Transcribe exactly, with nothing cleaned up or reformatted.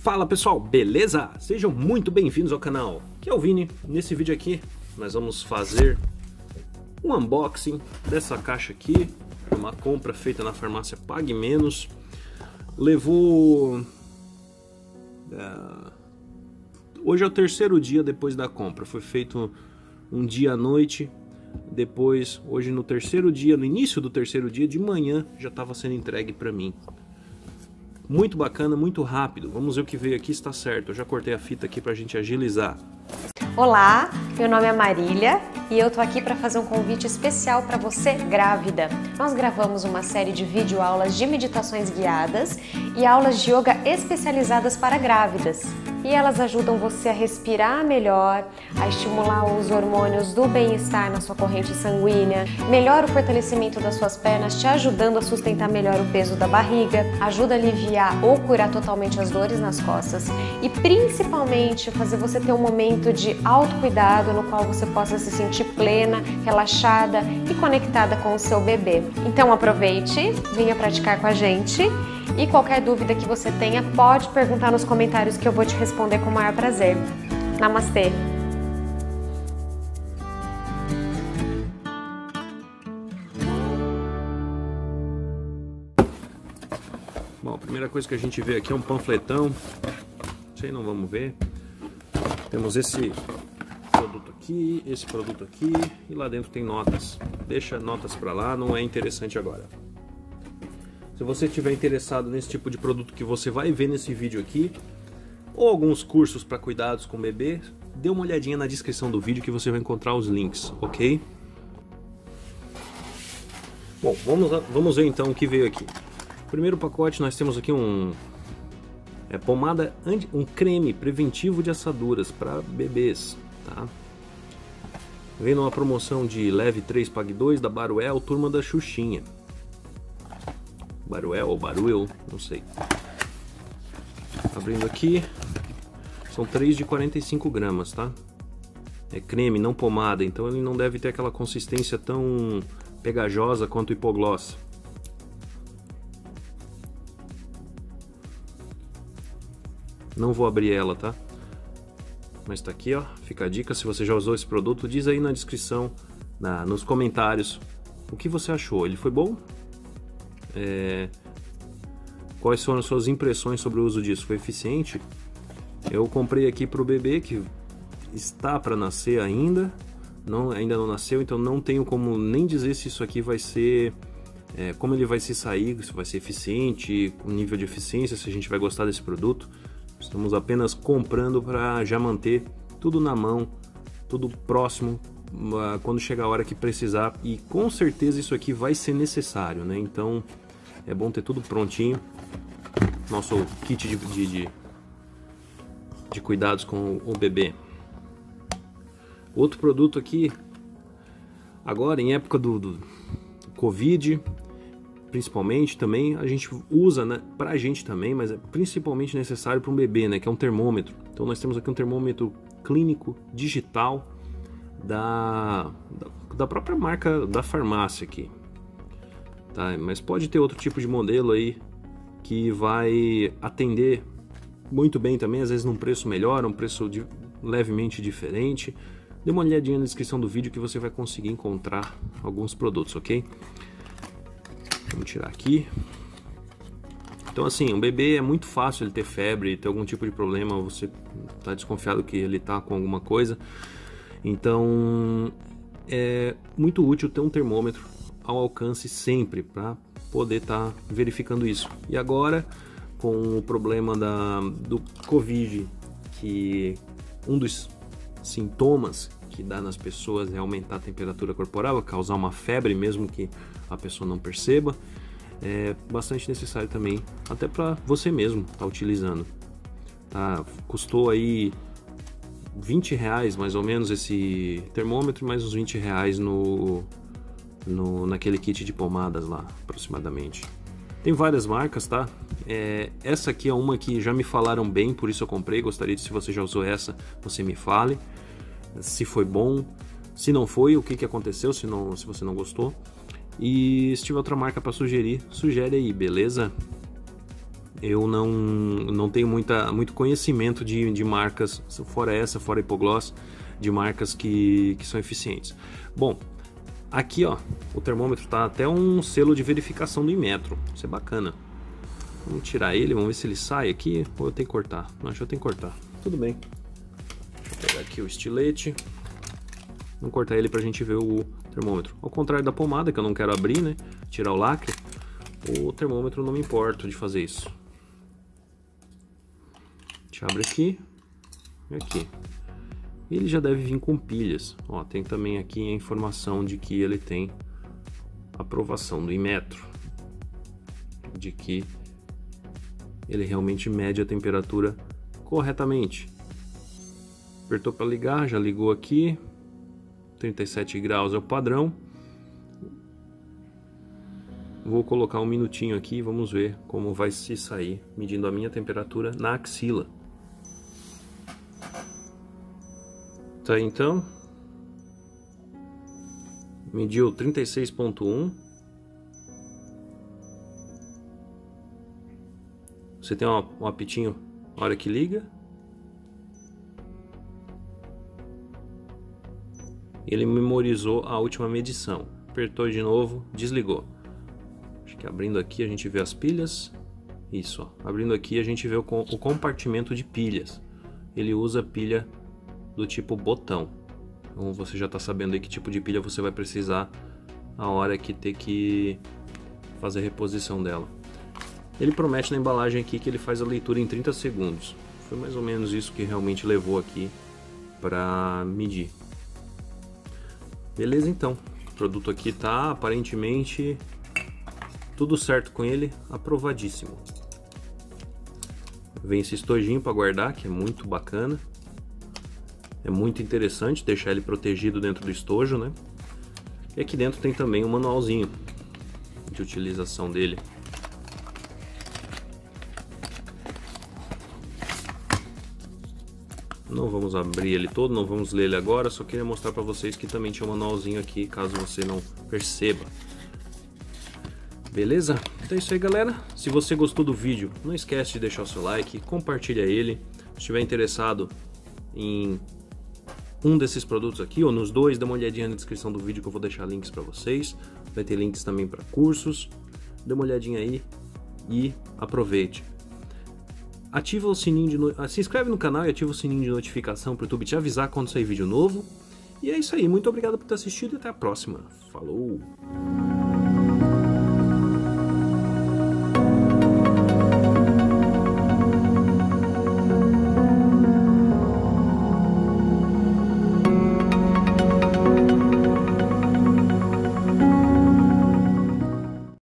Fala pessoal, beleza? Sejam muito bem-vindos ao canal. Aqui é o Vini. Nesse vídeo aqui nós vamos fazer um unboxing dessa caixa aqui, uma compra feita na farmácia Pague Menos. Levou... É... Hoje é o terceiro dia depois da compra, foi feito um dia à noite, depois, hoje no terceiro dia, no início do terceiro dia, de manhã, já estava sendo entregue para mim. Muito bacana, muito rápido. Vamos ver o que veio aqui, está certo. Eu já cortei a fita aqui para a gente agilizar. Olá, meu nome é Marília e eu tô aqui para fazer um convite especial para você grávida. Nós gravamos uma série de videoaulas de meditações guiadas e aulas de yoga especializadas para grávidas. E elas ajudam você a respirar melhor, a estimular os hormônios do bem-estar na sua corrente sanguínea, melhora o fortalecimento das suas pernas, te ajudando a sustentar melhor o peso da barriga, ajuda a aliviar ou curar totalmente as dores nas costas e principalmente fazer você ter um momento de autocuidado no qual você possa se sentir plena, relaxada e conectada com o seu bebê. Então aproveite, venha praticar com a gente. E qualquer dúvida que você tenha, pode perguntar nos comentários que eu vou te responder com o maior prazer. Namastê! Bom, a primeira coisa que a gente vê aqui é um panfletão. Sei, não vamos ver. Temos esse produto aqui, esse produto aqui e lá dentro tem notas. Deixa notas pra lá, não é interessante agora. Se você estiver interessado nesse tipo de produto que você vai ver nesse vídeo aqui, ou alguns cursos para cuidados com bebê, dê uma olhadinha na descrição do vídeo que você vai encontrar os links, ok? Bom, vamos, lá, vamos ver então o que veio aqui. Primeiro pacote nós temos aqui um é, pomada, anti, um creme preventivo de assaduras para bebês, tá? Vem numa promoção de Leve três Pague dois da Baruel, turma da Xuxinha. Baruel ou Baruel, não sei. Abrindo aqui, são três de quarenta e cinco gramas, tá? É creme, não pomada, então ele não deve ter aquela consistência tão pegajosa quanto o hipogloss. Não vou abrir ela, tá? Mas tá aqui, ó, fica a dica. Se você já usou esse produto, diz aí na descrição, na, nos comentários, o que você achou. Ele foi bom? É... Quais foram as suas impressões sobre o uso disso? Foi eficiente? Eu comprei aqui para o bebê que está para nascer ainda, não, ainda não nasceu, então não tenho como nem dizer se isso aqui vai ser, é, como ele vai se sair, se vai ser eficiente, com nível de eficiência, se a gente vai gostar desse produto. Estamos apenas comprando para já manter tudo na mão, tudo próximo, quando chegar a hora que precisar, e com certeza isso aqui vai ser necessário, né? Então é bom ter tudo prontinho. Nosso kit de, de, de, de cuidados com o bebê. Outro produto aqui, agora em época do, do Covid, principalmente também, a gente usa, né, pra gente também, mas é principalmente necessário para um bebê, né, que é um termômetro. Então nós temos aqui um termômetro clínico digital da, da, da própria marca da farmácia aqui. Tá, mas pode ter outro tipo de modelo aí que vai atender muito bem também, às vezes num preço melhor, um preço de, levemente diferente. Dê uma olhadinha na descrição do vídeo que você vai conseguir encontrar alguns produtos, ok? Vamos tirar aqui. Então assim, um bebê é muito fácil ele ter febre, ter algum tipo de problema, você está desconfiado que ele está com alguma coisa. Então é muito útil ter um termômetro ao alcance sempre para poder estar tá verificando isso. E agora, com o problema da, do Covid, que um dos sintomas que dá nas pessoas é aumentar a temperatura corporal, causar uma febre mesmo que a pessoa não perceba, é bastante necessário também, até para você mesmo estar tá utilizando. Tá? Custou aí vinte reais mais ou menos esse termômetro, mais uns vinte reais no No, naquele kit de pomadas lá, aproximadamente. Tem várias marcas, tá? É, essa aqui é uma que já me falaram bem, por isso eu comprei. Gostaria de, se você já usou essa, você me fale se foi bom, se não foi, o que, que aconteceu, se, não, se você não gostou. E se tiver outra marca para sugerir, sugere aí, beleza? eu não, não tenho muita, muito conhecimento de, de marcas, fora essa, fora a Hipogloss, de marcas que, que são eficientes. Bom, aqui ó, o termômetro tá até um selo de verificação do Inmetro, isso é bacana. Vamos tirar ele, vamos ver se ele sai aqui, ou eu tenho que cortar? Não, acho que eu tenho que cortar. Tudo bem. Vou pegar aqui o estilete. Vamos cortar ele pra gente ver o termômetro. Ao contrário da pomada, que eu não quero abrir, né? Tirar o lacre. O termômetro não me importo de fazer isso. A gente abre aqui e aqui. Ele já deve vir com pilhas. Ó, tem também aqui a informação de que ele tem aprovação do Inmetro, de que ele realmente mede a temperatura corretamente. Apertou para ligar, já ligou aqui. trinta e sete graus é o padrão. Vou colocar um minutinho aqui e vamos ver como vai se sair medindo a minha temperatura na axila. Tá, então. Mediu trinta e seis ponto um. Você tem um, um apitinho na hora que liga. Ele memorizou a última medição. Apertou de novo, desligou. Acho que abrindo aqui a gente vê as pilhas. Isso, ó. Abrindo aqui a gente vê o, o compartimento de pilhas. Ele usa pilha do tipo botão. Então você já está sabendo aí que tipo de pilha você vai precisar a hora que ter que fazer a reposição dela. Ele promete na embalagem aqui que ele faz a leitura em trinta segundos. Foi mais ou menos isso que realmente levou aqui para medir. Beleza, então. O produto aqui tá aparentemente tudo certo com ele, aprovadíssimo. Vem esse estojinho para guardar, que é muito bacana. É muito interessante deixar ele protegido dentro do estojo, né? E aqui dentro tem também um manualzinho de utilização dele. Não vamos abrir ele todo, não vamos ler ele agora, só queria mostrar para vocês que também tinha um manualzinho aqui, caso você não perceba. Beleza? Então é isso aí, galera. Se você gostou do vídeo, não esquece de deixar o seu like, compartilha ele. Se estiver interessado em um desses produtos aqui, ou nos dois, dá uma olhadinha na descrição do vídeo que eu vou deixar links para vocês. Vai ter links também para cursos. Dê uma olhadinha aí e aproveite. Ativa o sininho de no... se inscreve no canal e ativa o sininho de notificação para o YouTube te avisar quando sair vídeo novo. E é isso aí, muito obrigado por ter assistido e até a próxima. Falou!